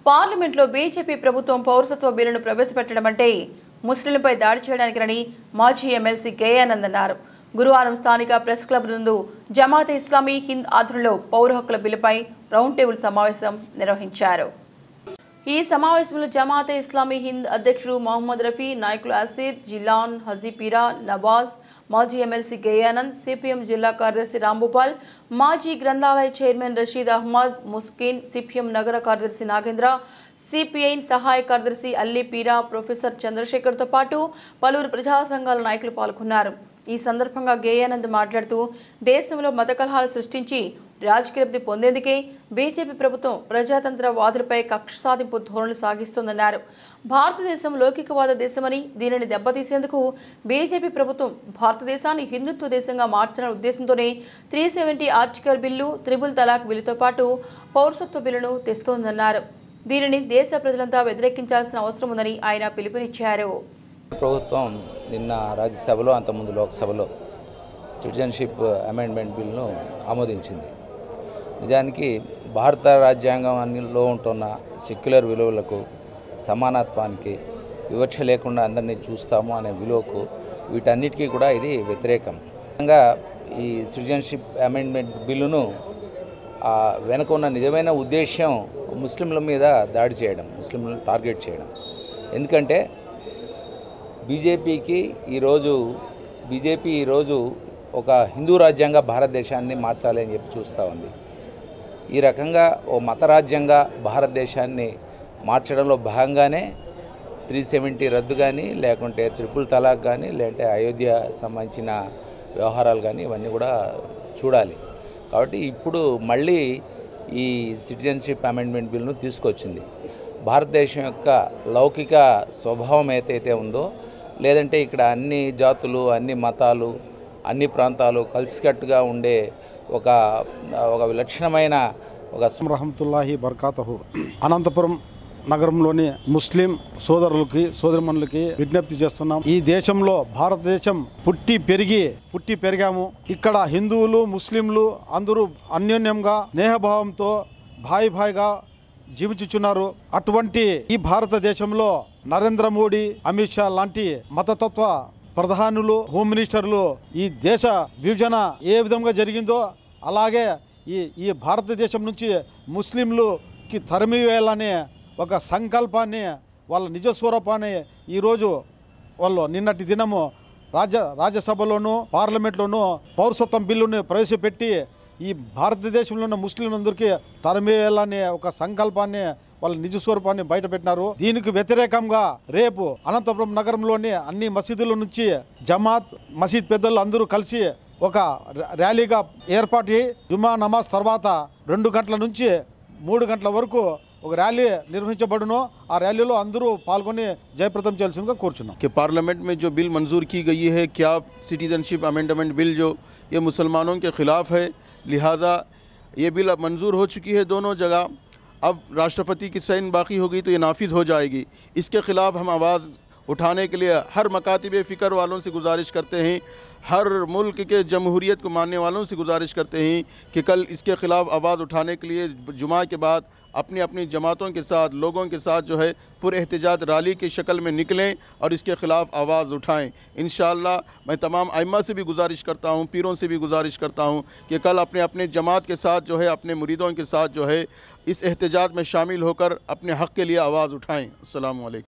పార్లమెంట్లో బీజేపీ ప్రభుత్వం పౌరసత్వ బిల్లును ప్రవేశపెట్టడమంటే ముస్లింలపై దాడి చేయడానికని మాజీ ఎమ్మెల్సీ గయానంద్ అన్నారు. గురువారం స్థానిక ప్రెస్ క్లబ్ నందు జమాతే ఇస్లామీ హింద్ ఆధ్వర్యంలో పౌర హక్కుల బిల్లుపై రౌండ్ టేబుల్ సమావేశం నిర్వహించారు. ఈ సమావేశంలో జమాతే ఇస్లామీ హింద్ అధ్యక్షుడు మహమ్మద్ రఫీ, నాయకులు అసీర్, జిలాన్, హజీపీరా, నవాజ్, మాజీ ఎమ్మెల్సీ గయానంద్, సిపిఎం జిల్లా కార్యదర్శి రాంభూపాల్, మాజీ గ్రంథాలయ చైర్మన్ రషీద్ అహ్మద్, ముస్కిన్, సిపిఎం నగర కార్యదర్శి నాగేంద్ర, సిపిఐ సహాయ కార్యదర్శి అల్లీ పీరా, ప్రొఫెసర్ చంద్రశేఖర్తో పాటు పలువురు ప్రజా సంఘాల నాయకులు పాల్గొన్నారు. ఈ సందర్భంగా గయానంద్ మాట్లాడుతూ దేశంలో మత కలహాలు సృష్టించి రాజకీయ లబ్ధి పొందేందుకే బీజేపీ ప్రభుత్వం ప్రజాతంత్ర వాదులపై కక్ష సాధింపు ధోరణులు సాగిస్తోందన్నారు. భారతదేశం లౌకికవాద దేశమని దీనిని దెబ్బతీసేందుకు బీజేపీ ప్రభుత్వం భారతదేశాన్ని హిందుత్వ దేశంగా మార్చాలనే ఉద్దేశంతోనే 370 ఆర్టికల్ బిల్లు, త్రిబుల్ తలాక్ బిల్లుతో పాటు పౌరసత్వ బిల్లును తెస్తోందన్నారు. దీనిని దేశ ప్రజలంతా వ్యతిరేకించాల్సిన అవసరం ఉందని ఆయన పిలుపునిచ్చారు. ప్రభుత్వం నిన్న రాజ్యసభలో అంతకుముందు లోక్సభలో సిటిజన్షిప్ అమెండ్మెంట్ బిల్లును ఆమోదించింది. నిజానికి భారత రాజ్యాంగంలో ఉంటున్న సెక్యులర్ విలువలకు, సమానత్వానికి, వివక్ష లేకుండా అందరినీ చూస్తాము అనే విలువకు, వీటన్నిటికీ కూడా ఇది వ్యతిరేకం. ముఖ్యంగా ఈ సిటిజన్షిప్ అమెండ్మెంట్ బిల్లును వెనుక ఉన్న నిజమైన ఉద్దేశం ముస్లింల మీద దాడి చేయడం, ముస్లింలను టార్గెట్ చేయడం. ఎందుకంటే బీజేపీ ఈరోజు ఒక హిందూ రాజ్యంగా భారతదేశాన్ని మార్చాలి అని చెప్పి చూస్తూ ఉంది. ఈ రకంగా ఓ మత రాజ్యంగా భారతదేశాన్ని మార్చడంలో భాగంగానే 370 రద్దు కానీ, లేకుంటే ట్రిపుల్ తలాక్ కానీ, లేదంటే అయోధ్య సంబంధించిన వ్యవహారాలు కానీ ఇవన్నీ కూడా చూడాలి. కాబట్టి ఇప్పుడు మళ్ళీ ఈ సిటిజన్షిప్ అమెండ్మెంట్ బిల్లును తీసుకొచ్చింది. భారతదేశం యొక్క లౌకిక స్వభావం ఏదైతే ఉందో, లేదంటే ఇక్కడ అన్ని జాతులు, అన్ని మతాలు, అన్ని ప్రాంతాలు కలిసికట్టుగా ఉండే ఒక విలక్షణమైన రహమతుల్లాహి బర్కాతహు. అనంతపురం నగరంలోని ముస్లిం సోదరులకి, సోదరిమణులకి విజ్ఞప్తి చేస్తున్నాం. ఈ దేశంలో భారతదేశం పుట్టి పెరిగాము. ఇక్కడ హిందువులు, ముస్లింలు అందరూ అన్యోన్యంగా స్నేహభావంతో భాయిగా జీవించుచున్నారు. అటువంటి ఈ భారతదేశంలో నరేంద్ర మోడీ, అమిత్ షా లాంటి మతతత్వ ప్రధానులు, హోమ్ మినిస్టర్లు ఈ దేశ విభజన ఏ విధంగా జరిగిందో అలాగే ఈ భారతదేశం నుంచి ముస్లింలుకి తరిమివేయాలనే ఒక సంకల్పాన్ని, వాళ్ళ నిజస్వరూపాన్ని ఈరోజు వాళ్ళు నిన్నటి దినము రాజ్యసభలోనూ పార్లమెంట్లోనూ పౌరసత్వం బిల్లుని ప్రవేశపెట్టి ఈ భారతదేశంలో ఉన్న ముస్లింలందరికీ తరిమివేయాలనే ఒక సంకల్పాన్ని, వాళ్ళ నిజ స్వరూపాన్ని బయటపెట్టినారు. దీనికి వ్యతిరేకంగా రేపు అనంతపురం నగరంలోని అన్ని మసీదుల నుంచి జమాత్ మసీద్ పెద్దలు అందరూ కలిసి ఒక ర్యాలీగా ఏర్పాటు చేయి జుమా నమాజ్ తర్వాత 2 గంటల నుంచి 3 గంటల వరకు ఒక ర్యాలీ నిర్వహించబడును. ఆ ర్యాలీలో అందరూ పాల్గొని జయప్రదం చేయాల్సిందిగా కోరుచున్నాం. कि पार्लियामेंट में जो बिल मंजूर की गई है, क्या सिटीजनशिप अमेंडमेंट बिल जो ये मुसलमानों के ख़िलाफ़ है, लिहाजा ये बिल अब मंजूर हो चुकी है दोनों जगह. अब राष्ट्रपति की साइन बाकी हो गई तो ये नाफिज हो जाएगी. इसके ख़िलाफ़ हम आवाज़ उठाने के लिए हर मकातिब फ़िक्र वालों से गुजारिश करते हैं, हर मुल्क के जमहूरियत को मानने वालों से गुजारिश करते हैं कि कल इसके ख़िलाफ़ आवाज़ उठाने के लिए जुमा के बाद अपनी जमातों के साथ, लोगों के साथ जो है पुरएहतजाज रैली की शक्ल में निकलें और इसके ख़िलाफ़ आवाज़ उठाएं. इंशाअल्लाह मैं तमाम अइम्मा से भी गुजारिश करता हूँ, पीरों से भी गुजारिश करता हूँ कि कल अपने जमात के साथ जो है, अपने मुरीदों के साथ जो है इस एहतजाज में शामिल होकर अपने हक़ के लिए आवाज़ उठाएँ. अस्सलामु अलैकुम.